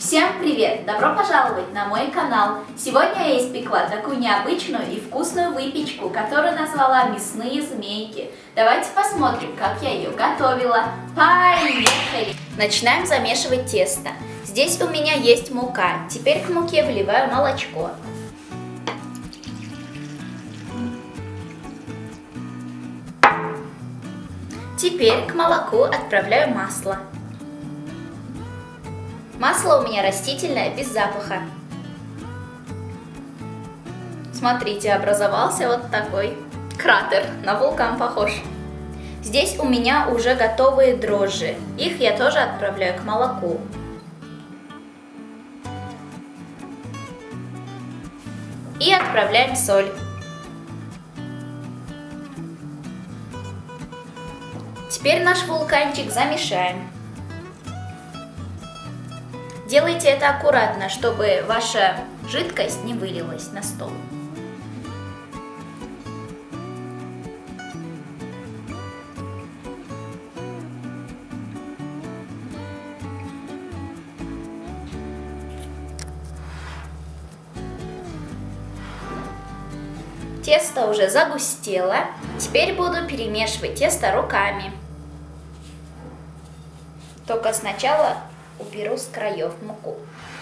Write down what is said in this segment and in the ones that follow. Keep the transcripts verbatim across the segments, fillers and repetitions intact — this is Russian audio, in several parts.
Всем привет! Добро пожаловать на мой канал! Сегодня я испекла такую необычную и вкусную выпечку, которую назвала мясные змейки. Давайте посмотрим, как я ее готовила. Поехали! Начинаем замешивать тесто. Здесь у меня есть мука. Теперь к муке вливаю молочко. Теперь к молоку отправляю масло. Масло у меня растительное, без запаха. Смотрите, образовался вот такой кратер, на вулкан похож. Здесь у меня уже готовые дрожжи. Их я тоже отправляю к молоку. И отправляем соль. Теперь наш вулканчик замешаем. Делайте это аккуратно, чтобы ваша жидкость не вылилась на стол. Тесто уже загустело. Теперь буду перемешивать тесто руками. Только сначала уберу с краев муку.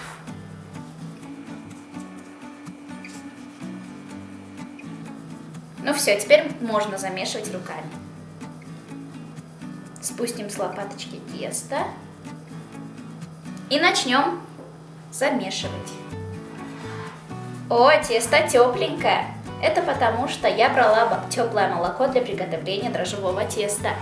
Ну все, теперь можно замешивать руками. Спустим с лопаточки тесто и начнем замешивать. О, тесто тепленькое. Это потому, что я брала теплое молоко для приготовления дрожжевого теста.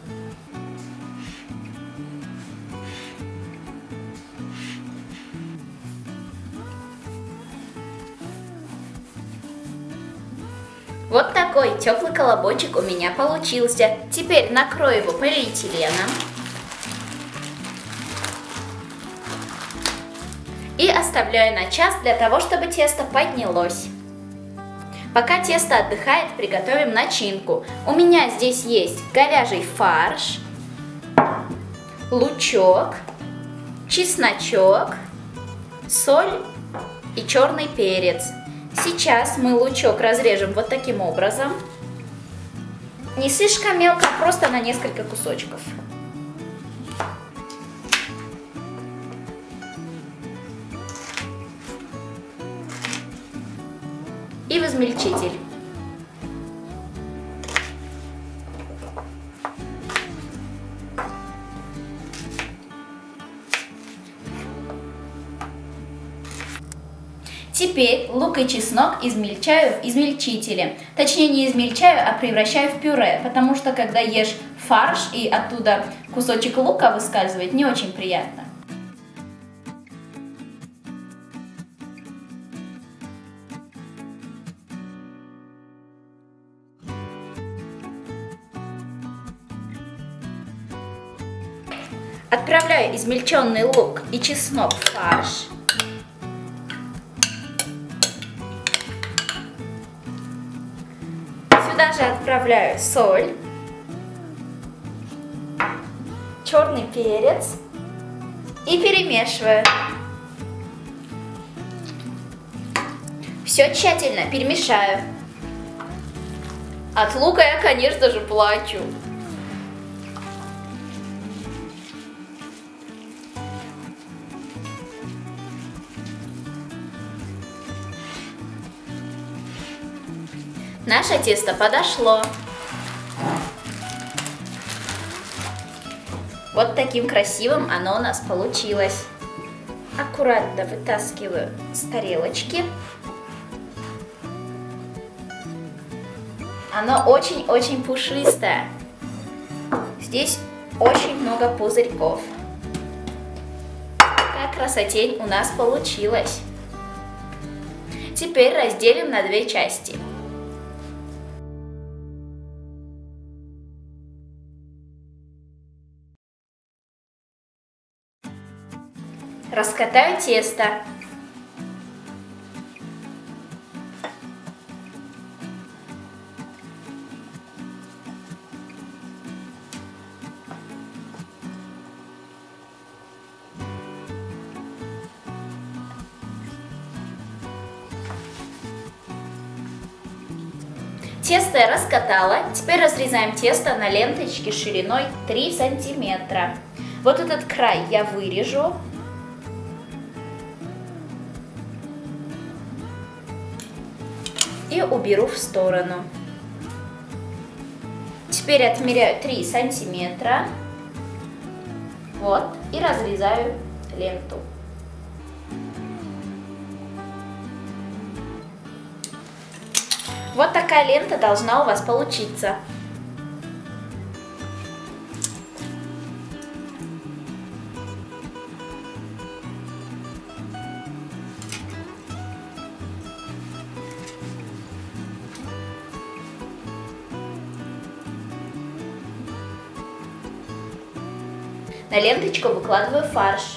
Вот такой теплый колобочек у меня получился. Теперь накрою его полиэтиленом. И оставляю на час для того, чтобы тесто поднялось. Пока тесто отдыхает, приготовим начинку. У меня здесь есть говяжий фарш, лучок, чесночок, соль и черный перец. Сейчас мы лучок разрежем вот таким образом. Не слишком мелко, просто на несколько кусочков. И в измельчитель. Теперь лук и чеснок измельчаю в измельчителе. Точнее, не измельчаю, а превращаю в пюре, потому что когда ешь фарш и оттуда кусочек лука выскальзывает, не очень приятно. Отправляю измельченный лук и чеснок в фарш. Сюда же отправляю соль, черный перец и перемешиваю. Все тщательно перемешаю. От лука я, конечно же, плачу. Наше тесто подошло. Вот таким красивым оно у нас получилось. Аккуратно вытаскиваю с тарелочки. Оно очень-очень пушистое. Здесь очень много пузырьков. Какая красотень у нас получилась. Теперь разделим на две части. Раскатаю тесто. Тесто я раскатала. Теперь разрезаем тесто на ленточки шириной три сантиметра. Вот этот край я вырежу. И уберу в сторону. Теперь отмеряю три сантиметра. Вот. И разрезаю ленту. Вот такая лента должна у вас получиться. На ленточку выкладываю фарш.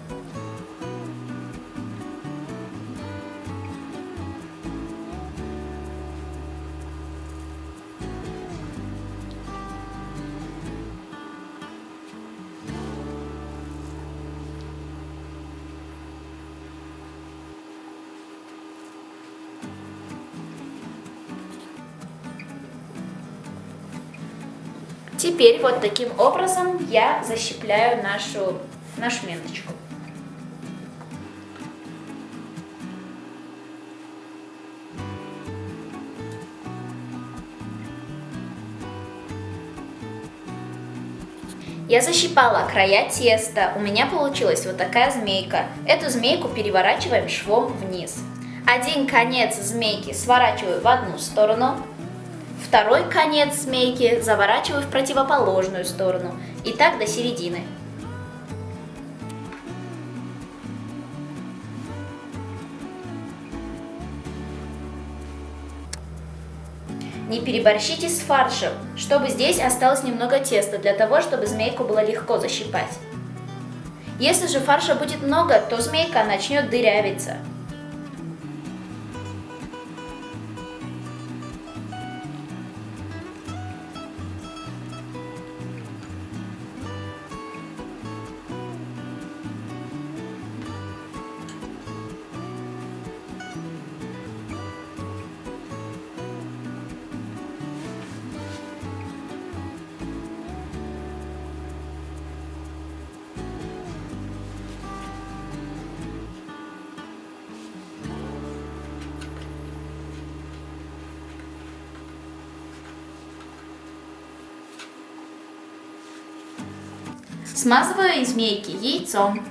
Теперь вот таким образом я защипляю нашу, нашу ленточку. Я защипала края теста, у меня получилась вот такая змейка. Эту змейку переворачиваем швом вниз. Один конец змейки сворачиваю в одну сторону. Второй конец змейки заворачиваю в противоположную сторону. И так до середины. Не переборщите с фаршем, чтобы здесь осталось немного теста, для того, чтобы змейку было легко защипать. Если же фарша будет много, то змейка начнет дырявиться. Смазываю змейки яйцом.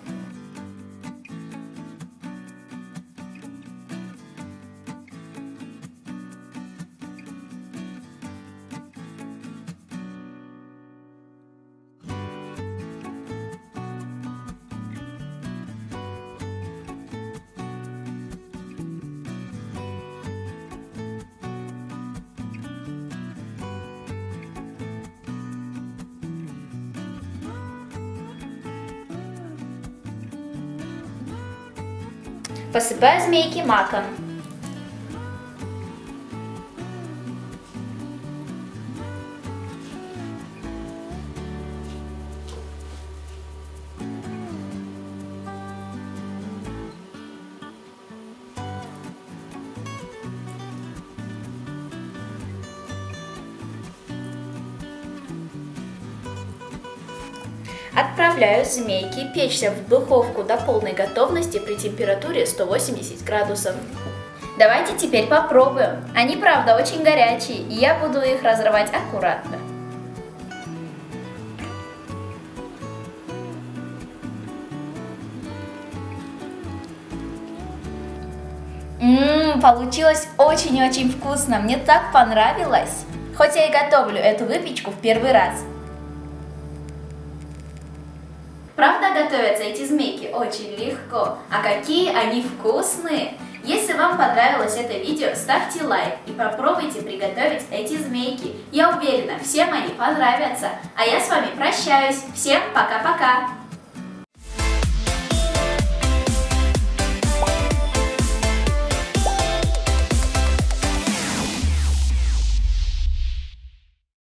Посыпаю змейки маком. Отправляю змейки печься в духовку до полной готовности при температуре сто восемьдесят градусов. Давайте теперь попробуем. Они, правда, очень горячие, и я буду их разрывать аккуратно. Ммм, получилось очень-очень вкусно. Мне так понравилось. Хоть я и готовлю эту выпечку в первый раз. Правда, готовятся эти змейки очень легко, а какие они вкусные! Если вам понравилось это видео, ставьте лайк и попробуйте приготовить эти змейки. Я уверена, всем они понравятся. А я с вами прощаюсь. Всем пока-пока!